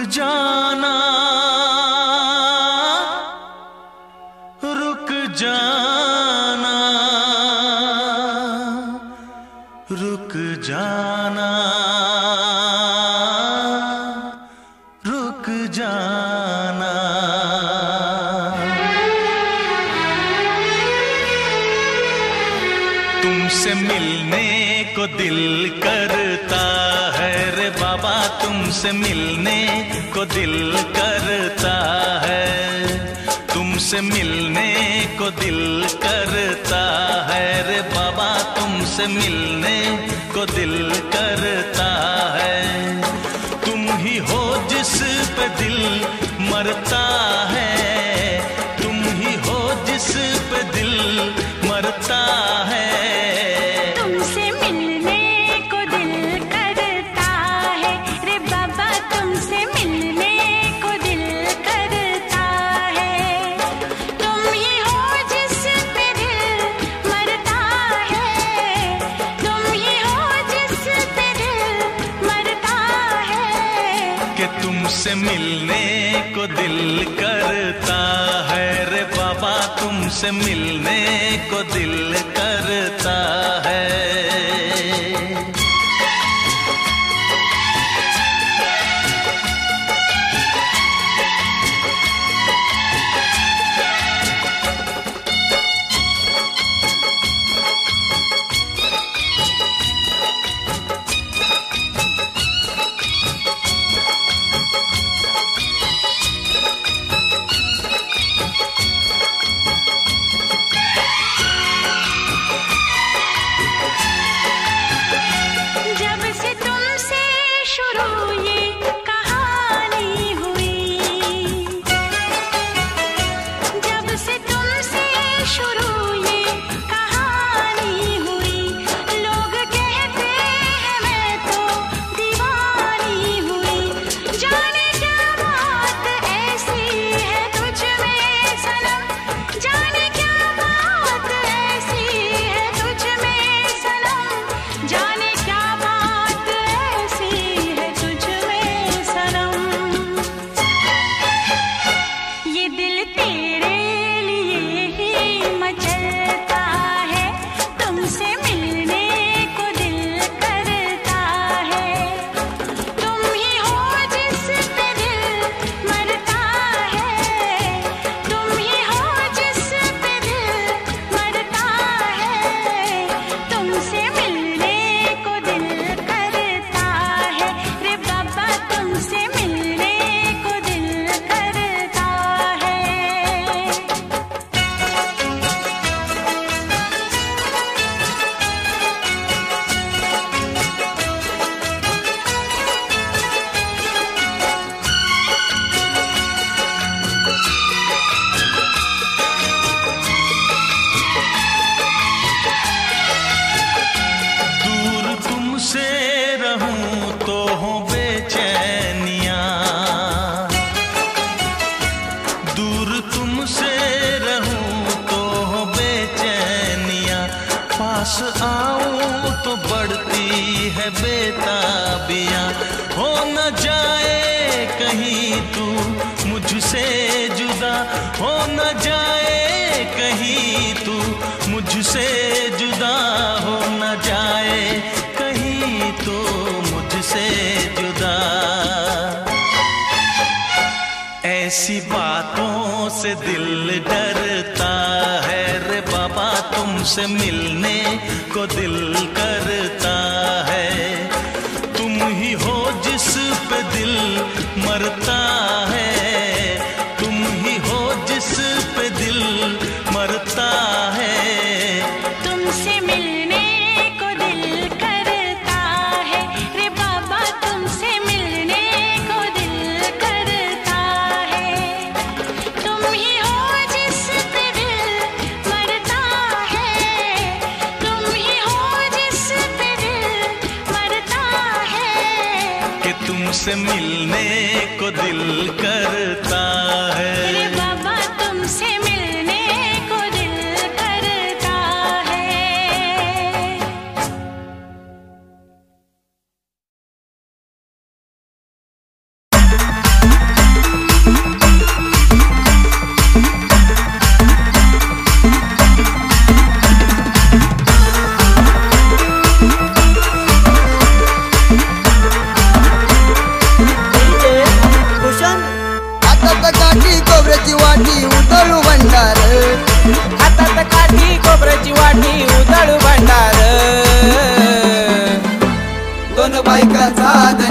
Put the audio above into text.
जाना, रुक जाना, रुक जाना, रुक जाना। तुमसे मिलने को दिल करता है रे बाबा, तुमसे मिलने को दिल करता है, तुमसे मिलने को दिल करता है रे बाबा, तुमसे मिलने को दिल करता है। तुम ही हो जिस पे दिल मरता है, तुम ही हो जिस पे दिल मरता है। तुमसे मिलने को दिल करता है रे बाबा, तुमसे मिलने को दिल करता है। तुम ही हो जिस पे दिल मरता है, तुम ही हो जिस पे दिल मरता है। कि तुमसे मिलने को दिल करता है रे बाबा, तुमसे मिलने को दिल करता है। पास आऊं तो बढ़ती है बेताबियां, हो न जाए कहीं तू मुझसे जुदा, हो न जाए कहीं तू मुझसे जुदा, हो न जाए कहीं तू मुझसे जुदा। ऐसी बातों से दिल डरता है रे बाबा, तुमसे मिलने को दिल करता है। तुम ही हो जिस पे दिल मरता है, तुम ही हो जिस पे दिल मरता है। तुमसे मिलने को दिल करता है रे बाबा, तुमसे मिलने को दिल करता है। तुम ही हो जिस पे दिल मरता है, तुम ही हो जिस पे दिल मरता है। कि तुमसे मिलने को दिल करता है रे बाबा, तुमसे मिलने को दिल करता है। काठी खोबऱ्याची वाटी उधळू भंडार, हातात काठी खोबऱ्याची वाटी उधळू भंडार, दोन बायकांचा